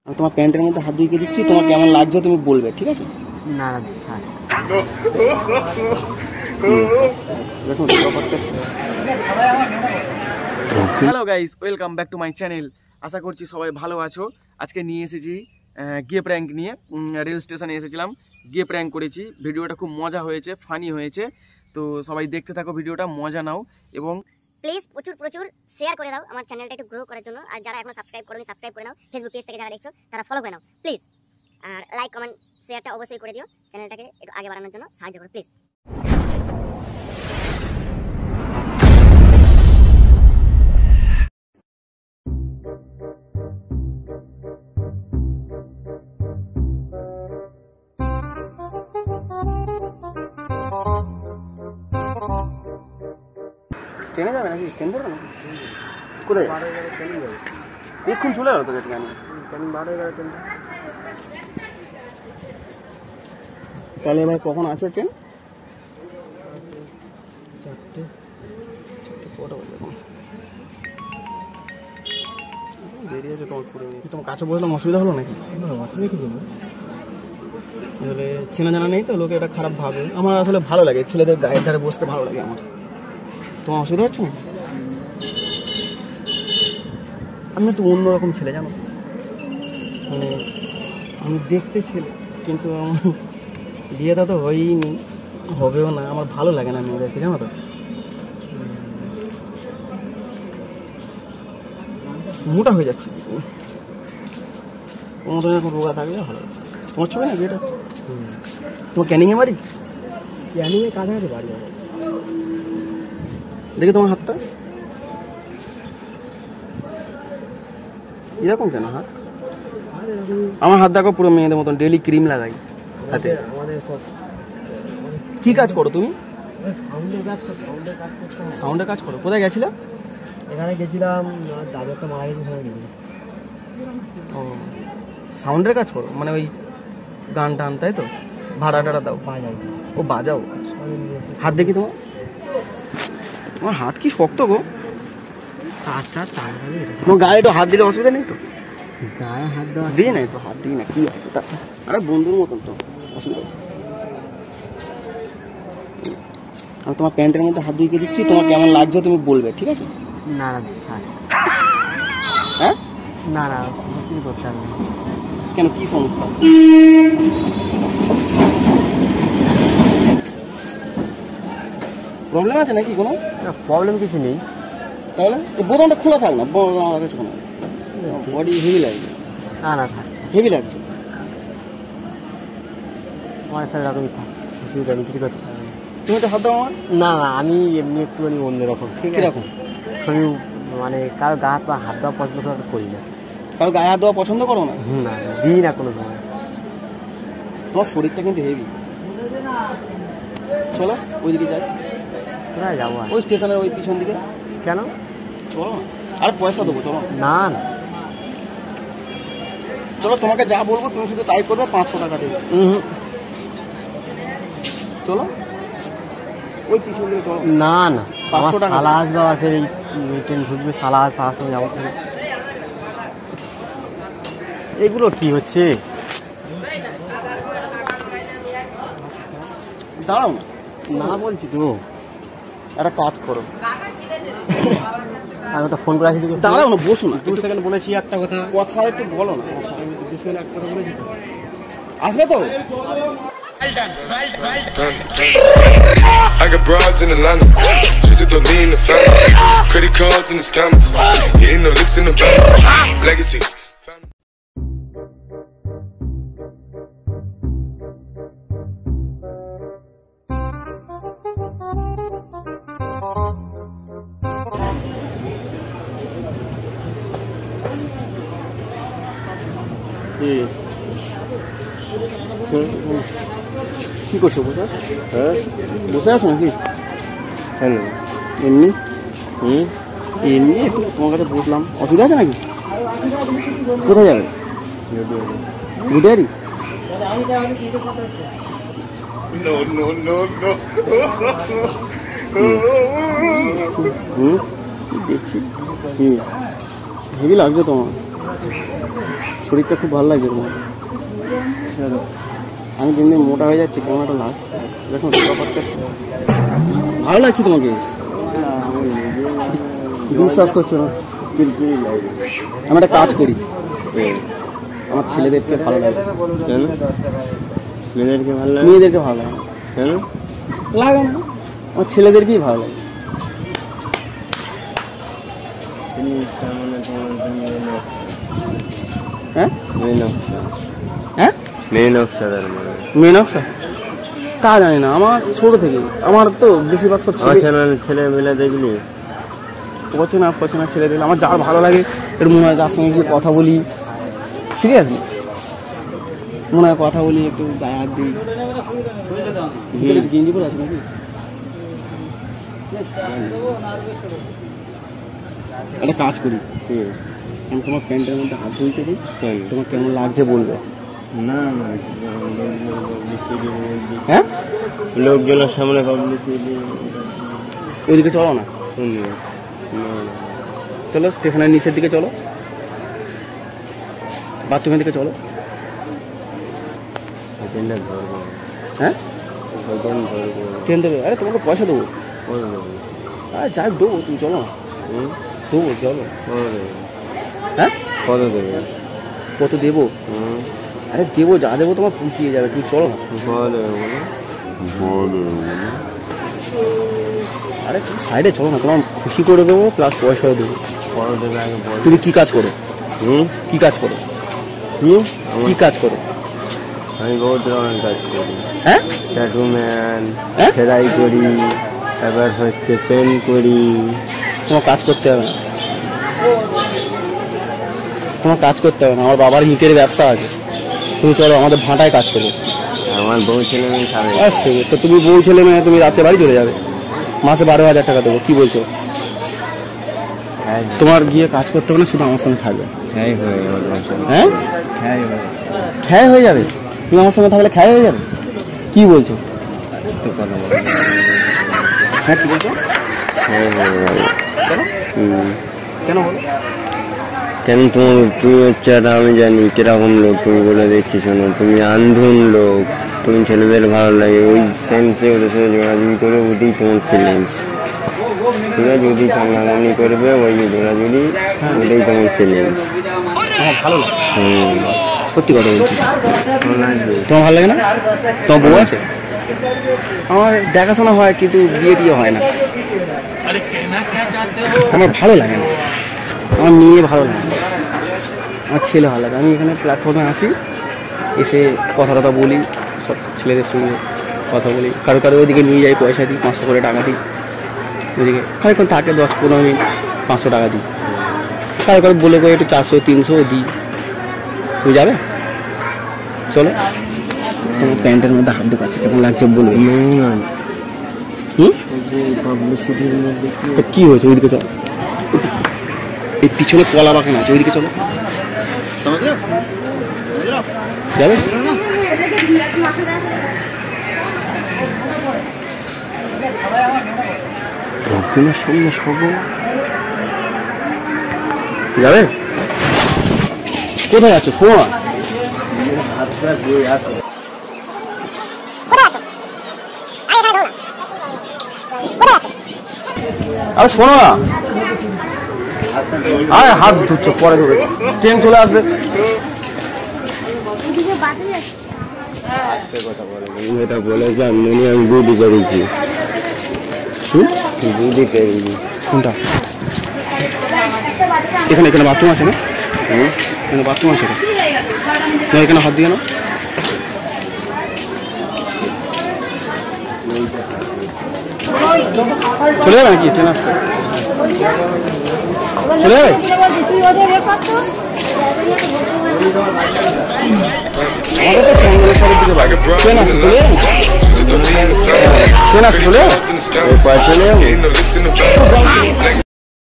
তোমার প্যান্টের মধ্যে হাত ঢুকিয়ে দিচ্ছি, তোমার কেমন লাগছে তুমি বলবে, ঠিক আছে? না না দেখুন। Hello guys, welcome back to my channel. আশা করছি সবাই ভালো আছো। আজকে নিয়ে এসেছি গিয়ে প্র্যাঙ্ক নিয়ে। রেল স্টেশনে এসেছিলাম, গিয়ে প্র্যাঙ্ক করেছি। ভিডিওটা খুব মজা হয়েছে, ফানি হয়েছে। তো সবাই দেখতে থাকো ভিডিওটা, মজা নাও এবং প্লিজ প্রচুর শেয়ার করে দাও আমার চ্যানেলটা একটু গ্রো করার জন্য। আর যারা এখনো সাবস্ক্রাইব করোনি সাবস্ক্রাইব করে নাও, ফেসবুক পেজ থেকে যারা দেখছো তারা ফলো করে নাও প্লিজ। আর লাইক কমেন্ট শেয়ারটা অবশ্যই করে দিও, চ্যানেলটাকে একটু আগে বাড়ানোর জন্য সাহায্য করো প্লিজ। ট্রেনে যাবে নাকি? ট্রেন ধরবে নাকি? কোথায় এক্ষুন চলে গেল তো গেটে? তাহলে এবার কখন আছে ট্রেন? চারটে কটা বাজে এখন? দেরি আছে তোমার করে। তোমার কাছে বসলাম, অসুবিধা হলো নাকি? অসুবিধা কি বলবো, আসলে চেনা জানা নেই তো, লোকে এটা খারাপ ভাবে। আমার আসলে ভালো লাগে, ছেলেদের গায়ের ধারে বসতে ভালো লাগে আমার। তোমার অসুবিধা হচ্ছে না? আমি একটু অন্যরকম ছেলে, জানো, মানে আমি দেখতে ছেলে, কিন্তু আমার বিয়েটা তো হয়ইনি, হবেও না। আমার ভালো লাগে না মেয়েদেরকে, জানো তো। মোটা হয়ে যাচ্ছে, তোমার তো এখন রোগা থাকলে ভালো। তোমার ছবি না বিয়েটা? তোমার ক্যানিংয়ে বাড়ি? ক্যানিংয়ে কাছাকাছি বাড়ি আমার। দেখি তোমার হাতটা এরকম কেন? হাত আমার হাত দেখো, পুরো মেয়েদের মতন ডেলি ক্রিম লাগাই হাতে। কি কাজ করো তুমি? সাউন্ডের কাজ করো। কোথায় গেছিলে? এখানে গেছিলাম, দাদু একটা মারা গেছে, ওখানে গেছিলাম। ও, সাউন্ডের কাজ করো, মানে ওই গান টান, তাই তো? ভাড়া টাড়া দাও? বাজাই। ও বাজাও। হাত দেখি তোমার। তোমার হাত কি শক্ত গো। তোমার গায়ে একটু হাত দিলে অসুবিধা নেই তো? গায়ে হাত দেওয়া দিয়ে নাই তো, হাত দিই না, কি আছে তা? আরে বন্ধুর মতন তো, অসুবিধা। আমি তোমার প্যান্টের মধ্যে হাত ঢুকিয়ে দিচ্ছি, তোমার কেমন লাগছে তুমি বলবে, ঠিক আছে? না না হ্যাঁ না না কি করতে হবে? কেন, কি সমস্যা? প্রবলেম আছে নাকি কোনো? প্রবলেম কিছু নেই। তাহলে বোতামটা খোলা থাক না, বডি হেভি লাগছে। না না থাক, হেভি লাগছে। আমার সাথে এরকমই থাক, অসুবিধা নেই, কিছু করতে হবে। তুমি তো হাত দাও আমার। না না আমি এমনি একটুখানি অন্যরকম। ঠিক আছে, কিরকম? আমি মানে কারো গা হাত বা হাত দেওয়া পছন্দ করি না। কারো গায়ে হাত দেওয়া পছন্দ করো না? না দিই না কোনো সময়। তোমার শরীরটা কিন্তু হেভি। চলো ওইদিকে যাই। কোথায় যাবো? ওই স্টেশনের ওই পিছন দিকে। কেন? চলো, আর পয়সা দেবো, চলো। না না চলো, তোমাকে যা বলবো তুমি শুধু তাই করবে, 500 টাকা দেবে। চলো ওই পিছন দিকে চলো। না না 500 টাকা সালা আসবে, আর ফের এই ট্রেন ঢুকবে, সালা সঙ্গে যাবো। এগুলো কি হচ্ছে? দাঁড়াও না বলছি তো, একটা কাজ করো। আমি ওটা ফোন করে আসি। দাঁড়াও না, বসো না। 2 সেকেন্ড বলেছি একটা কথা একটু বলো না। 2 সেকেন্ড একটা কথা বলেছি তো। আসবে তো? I got broads in Atlanta, just to lean the family, credit cards in the scammers, hitting the licks in the bank, legacies. কি করছো? বসে? হ্যাঁ বসে আছো নাকি? হ্যাঁ এমনি এমনি একটু তোমার কাছে বসলাম। অসুবিধা আছে নাকি? কোথায় যাবে? গুডিয়ারি? দেখছি হেভি লাগছে তোমার। শরীরটা খুব ভালো লাগছে তোমার। আমি দিন দিন মোটা হয়ে যাচ্ছি, কেমন একটা লাগছে দেখুন। ভালো লাগছে তোমাকে? বিশ্বাস করছো না? আমি একটা কাজ করি, আমার ছেলেদেরকে ভালো লাগে। কেন মেয়েদেরকে ভালো লাগে? মেয়েদেরকে ভালো লাগে কেন লাগে না, আমার ছেলেদেরকেই ভালো লাগে। হ্যাঁ হ্যাঁ মেয়ে নকশা তা জানি না, আমার ছোট থেকে আমার তো বেশিরভাগ সব ছেলে মেলে দেখলি পছনা ছেলে দেখলে আমার যার ভালো লাগে এর মনে হয় তার সঙ্গে গিয়ে কথা বলি, ঠিক আছে? মনে হয় কথা বলি, একটু গায়ে হাত দিই। গেঞ্জি পরে আছে নাকি? একটা কাজ করি, আমি তোমার প্যান্টের মধ্যে হাত ধুইতে দিই, তোমার কেমন লাগছে বলবে। না হ্যাঁ লোকজনের সামনে ওইদিকে চলো না, চলো স্টেশনের নিচের দিকে চলো, বাথরুমের দিকে চলো। হ্যাঁ ট্রেন দেবে? আরে তোমাকে পয়সা দেবো, আরে যাই দেবো, তুমি চলো না। দেবো চলো। হ্যাঁ কত দেবে? কত দেবো? আরে দেবো, যা দেবো তোমার পুষিয়ে যাবে, তুমি চলো না। আরে তুমি সাইডে চলো না, তোমার খুশি করে দেবো প্লাস পয়সাও দেবো। তুমি কি কাজ করো? কি কাজ করো? কি কাজ করো? আমি বহুত ধরনের কাজ করি। হ্যাঁ ট্যাটু ম্যান, সেলাই করি, তারপর হচ্ছে পেন করি। তোমার কাজ করতে হবে না, তোমার কাজ করতে হবে না। আমার বাবার ইটের ব্যবসা আছে, তুমি চলো আমাদের ভাঁটায় কাজ করবে। আমার বউ ছেলে মেয়ে খাবে। আচ্ছা তো তুমি বউ ছেলে মেয়ে তুমি রাতে বাড়ি চলে যাবে, মাসে 12,000 টাকা দেবো। কি বলছো? তোমার গিয়ে কাজ করতে হবে না, শুধু আমার সঙ্গে থাকবে। হ্যাঁ খ্যায় হয়ে যাবে, তুমি আমার সঙ্গে থাকলে খ্যায় হয়ে যাবে। কি বলছো? হ্যাঁ কি বলছো? কেন বলো? কেন তুমি হচ্ছে আমি জানি কিরকম লোক, তুমি বলে দেখছি। শোনো, তুমি আন্ধুন লোক, তুমি ছেলেদের ভালো লাগে ওই সেন্সে ওদের সাথে জোড়াজুড়ি করে, ওটাই তোমার ফিলিংস। ঠিক আছে, যদি সামনাসামনি করবে ওই যে জোড়াজুড়ি, ওটাই তোমার ফিলিংস। আমার ভালো লাগে, সত্যি কথা বলছি। তোমার ভালো লাগে না? তোমার বউ আছে? আমার দেখাশোনা হয় কিন্তু বিয়ে টিয়ে হয় না। আমার ভালো লাগে না, আমার মেয়ে ভালো লাগে না, আমার ছেলে ভালো লাগে। আমি এখানে প্ল্যাটফর্মে আসি, এসে কথা টথা বলি, সব ছেলেদের সঙ্গে কথা বলি। কারো ওইদিকে নিয়ে যাই, পয়সা দিই, 500 করে টাকা দিই। ওইদিকে খানিক্ষণ থাকে 10-15 মিনিট, 500 টাকা দিই। কারো বলে করে একটু 400-300 দিই। তুমি যাবে? চলো। তোমার প্যান্টের মধ্যে হাত ঢোকাচ্ছে, কেমন লাগছে বলবে। তো কি হয়েছে? ওইদিকে চলো, এই পিছনে কলা বাগান আছে, ওইদিকে চলো। যাবে? সামনে সব যাবে? কোথায় আছো? শোনো না, আরে শোনো না, আরে হাত ধুচ্ছ, পরে ধরে ট্রেন চলে আসবে। এটা বলে যান মনে আমি বুদ্ধি করেছি। বুদ্ধি করেছি। কোনটা? এখানে বাথরুম আছে না? এখানে বাথরুম আছে না? এখানে হাত দিয়ে না, চলে যাবে নাকি? ট্রেন আসছে, চলে যাবে। আমাদের তো সঙ্গেশ্বরের দিকে বাড়ি, ট্রেন আসছে, চলে যাবে। ট্রেন আসছে, চলে যাবে।